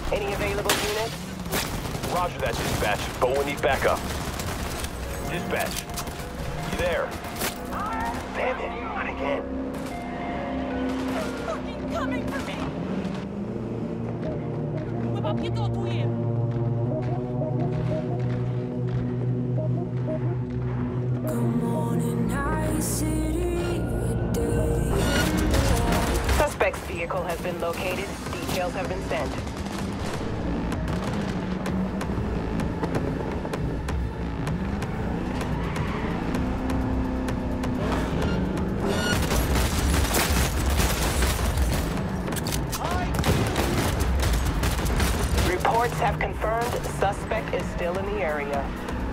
Any available units? Roger that, dispatch, but we need backup. Dispatch, you there? Damn it, not again. They're fucking coming for me! Мы бабки готуем! Suspect's vehicle has been located. Details have been sent. Reports have confirmed suspect is still in the area.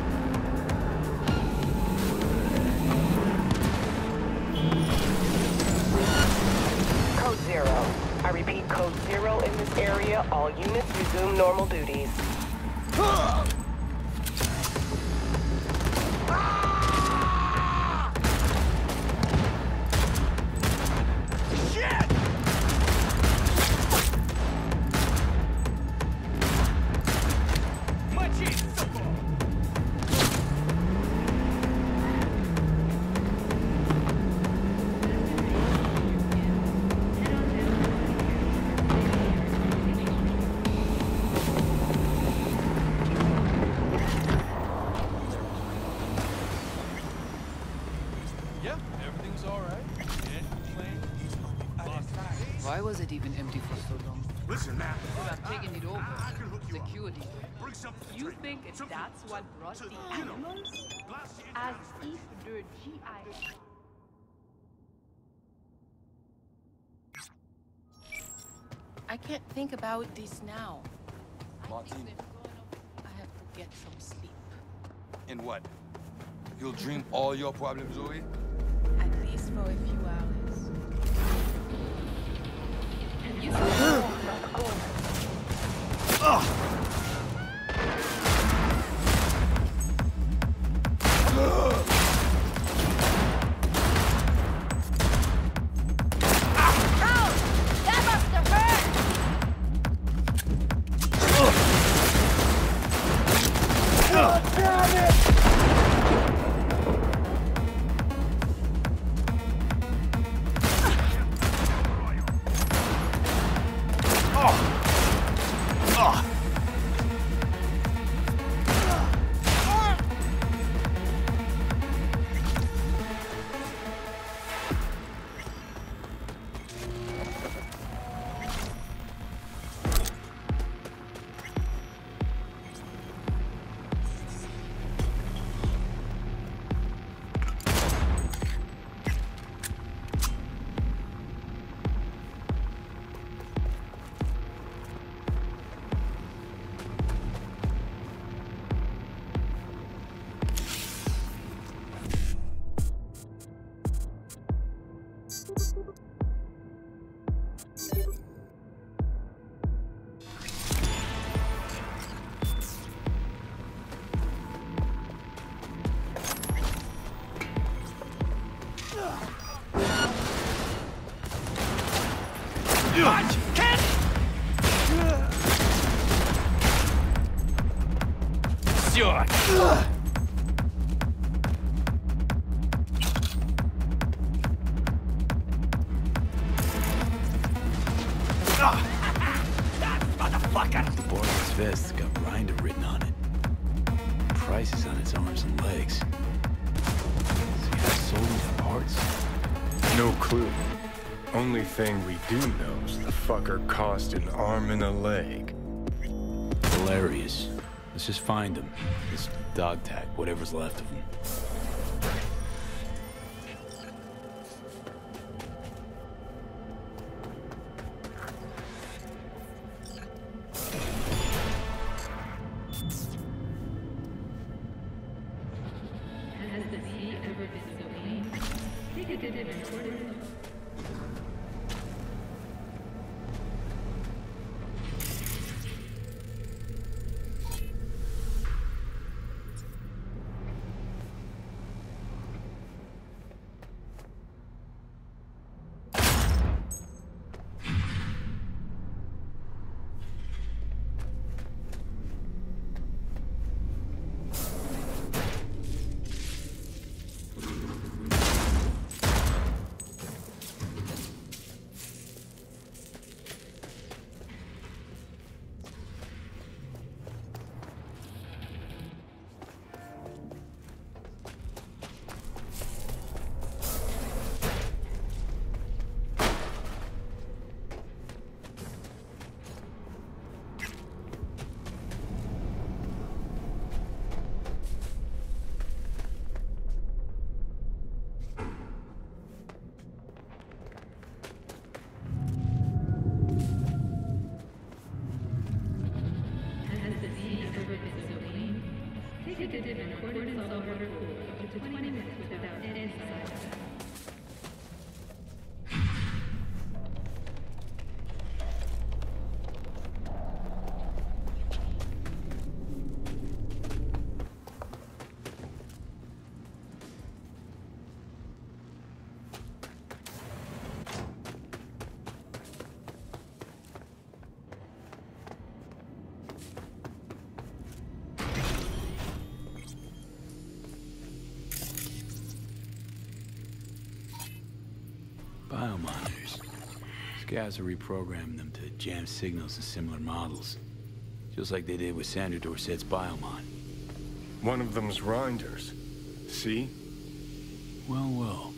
Code 0. I repeat, Code 0 in this area. All units resume normal duties. Why was it even empty for so long? Listen now. I'm taking it over. I can hook you Security. up. Bring something to You drink. think Something that's what brought to, the you know, animals? glass of As anything. if the GI... I can't think about this now. Martin, I have to get some sleep. in what? You'll dream all your problems away? At least for a few hours. The Borges vest's got Grinder written on it. Prices on its arms and legs. So you have sold these parts? No clue. Only thing we do know is the fucker cost an arm and a leg. Hilarious. Let's just find him. This dog tag, whatever's left of him. Has the sea ever been so clean? Take a dip and pour it. ticketed in accordance with all rules up to 20 minutes without any side effects. Biomonitors. Scavs are reprogramming them to jam signals in similar models. Just like they did with Sandra Dorsett's Biomon. One of them's Reinder's. See? Well, well.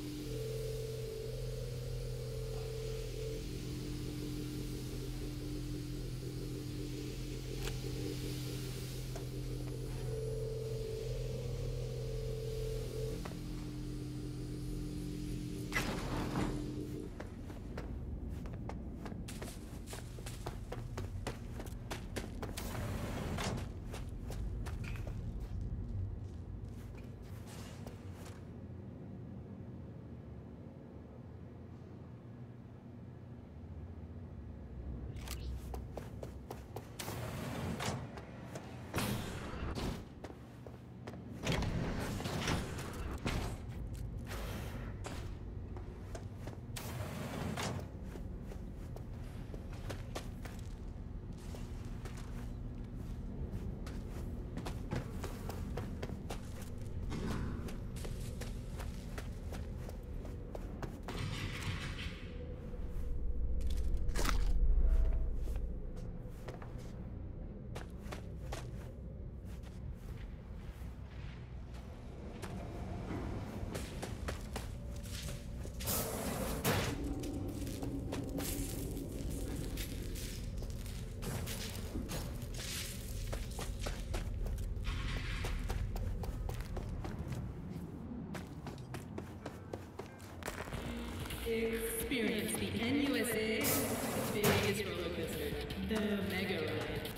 Experience the NUSA's biggest roller coaster, the Mega Ride.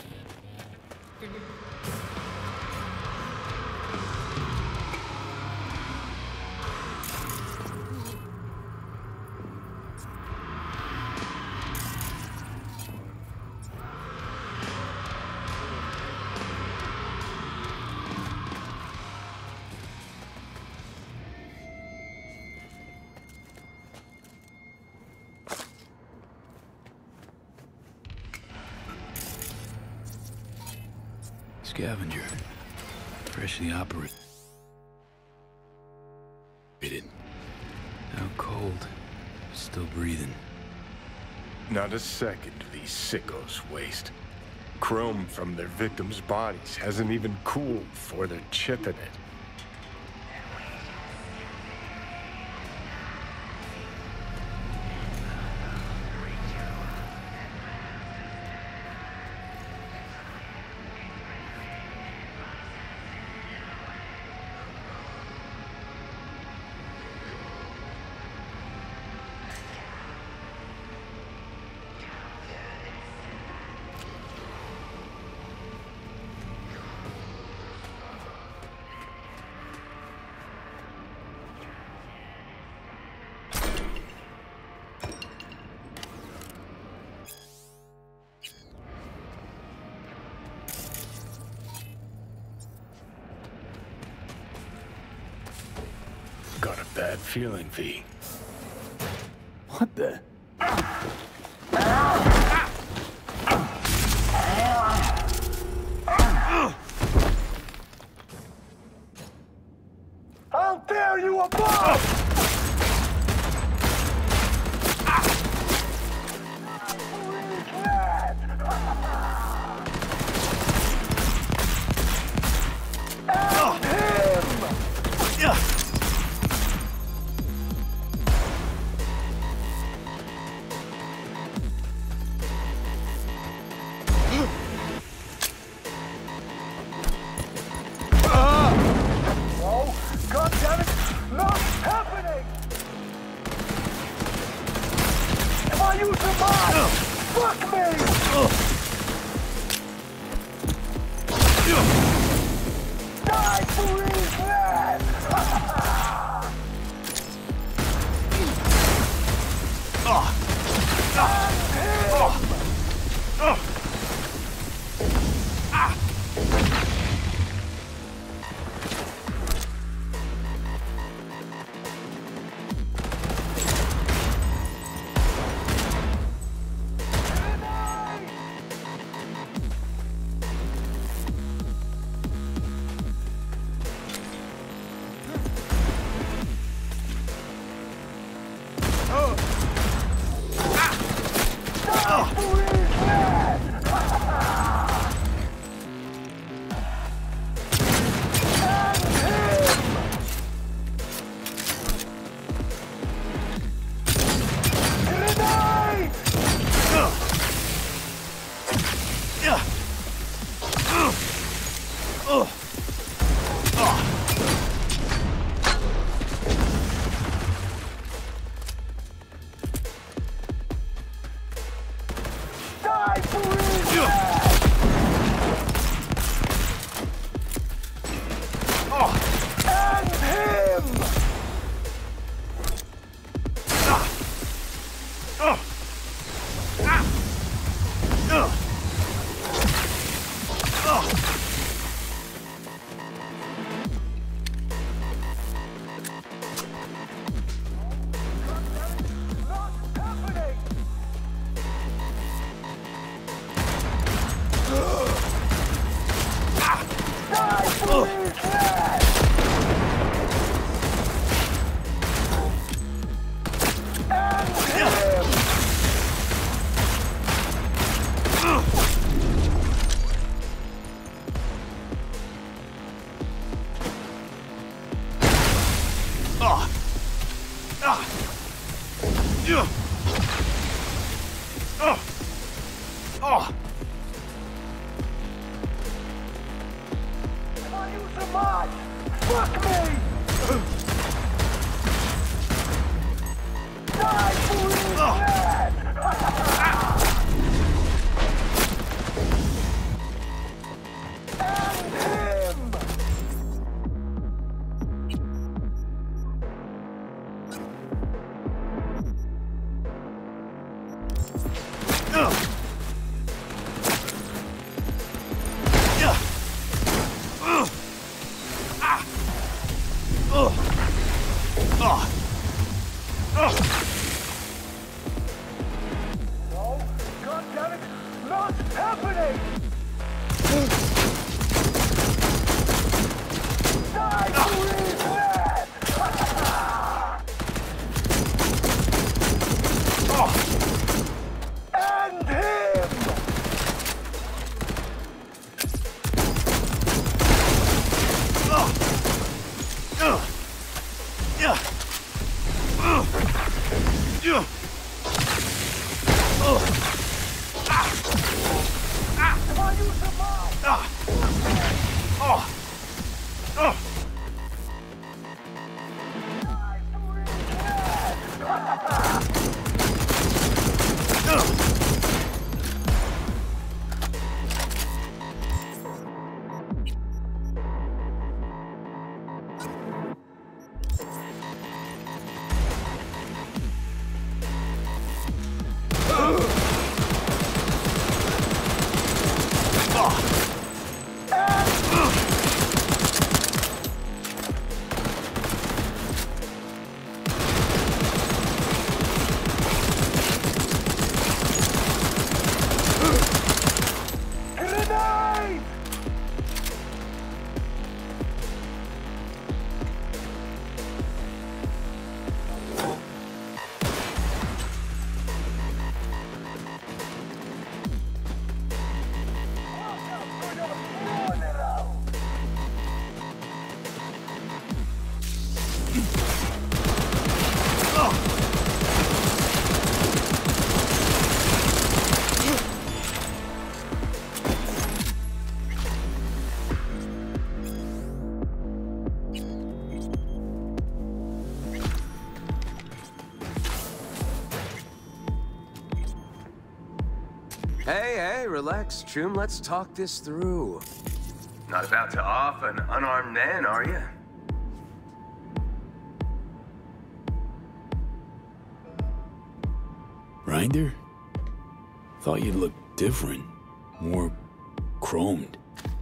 Scavenger. Freshly operated. Out cold. Still breathing. Not a second these sickos waste. Chrome from their victims' bodies hasn't even cooled before they're chipping it. Got a bad feeling, V. What the? How dare you above! Die Hey, relax, Chum. Let's talk this through. Not about to off an unarmed man, are you? Rinder? Thought you'd look different. More chromed.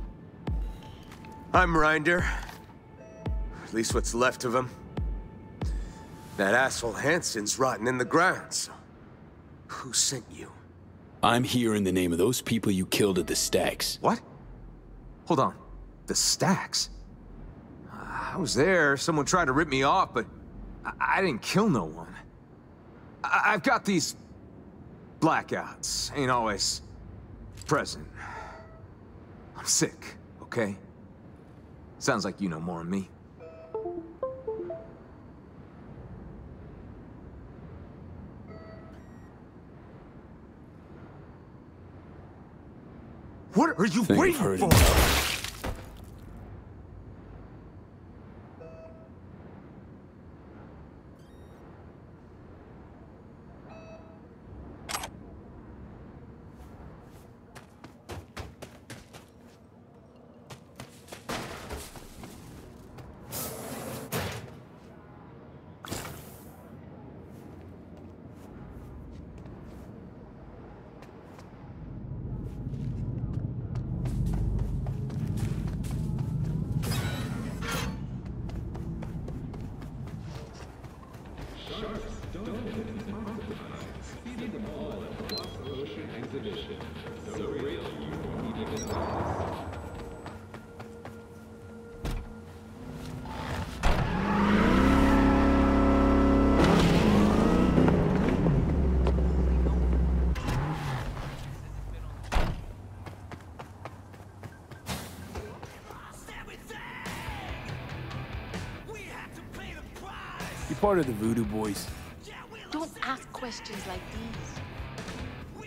I'm Reinder. At least what's left of him. That asshole Hansen's rotting in the ground, so... Who sent you? I'm here in the name of those people you killed at the Stacks. What? Hold on. The Stacks? I was there. Someone tried to rip me off, but I didn't kill no one. I've got these blackouts. Ain't always present. I'm sick, okay? Sounds like you know more than me. What are you waiting for? You part of the Voodoo Boys? Don't ask questions like these.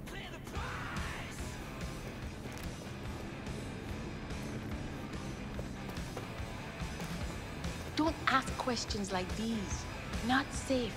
Don't ask questions like these. Not safe.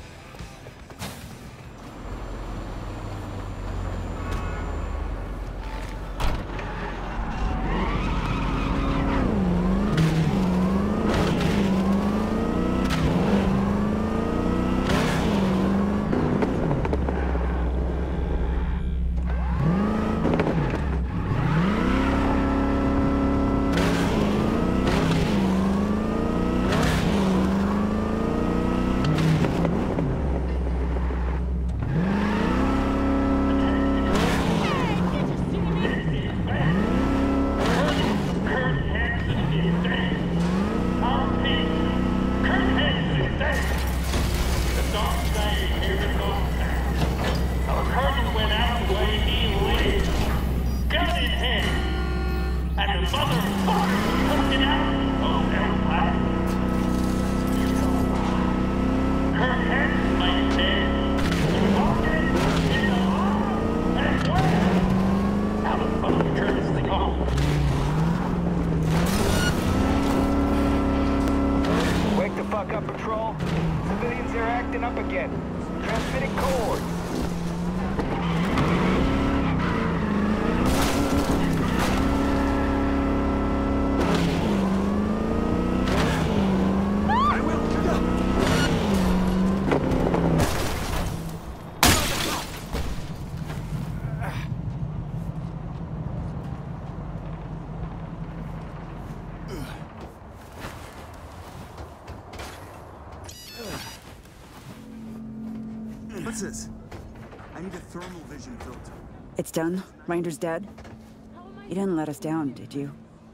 What's this? I need a thermal vision filter. It's done. Reinder's dead. You didn't let us down, did you?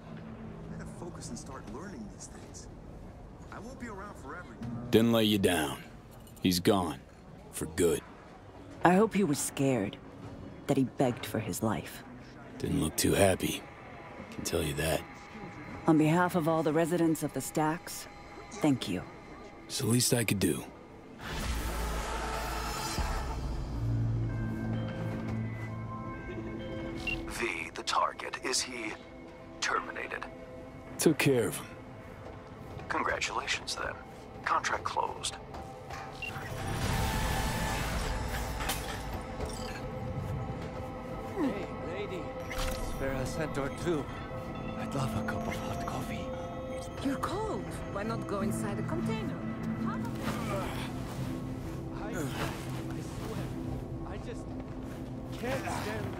I gotta focus and start learning these things. I won't be around forever. Didn't let you down. He's gone. For good. I hope he was scared. That he begged for his life. Didn't look too happy. Can tell you that. On behalf of all the residents of the Stacks, thank you. It's the least I could do. The target. Is he terminated? Took care of him. Congratulations, then. Contract closed. Hey, lady. Spare a cent or two. I'd love a cup of hot coffee. You're cold. Why not go inside the container? I swear. I just... Stand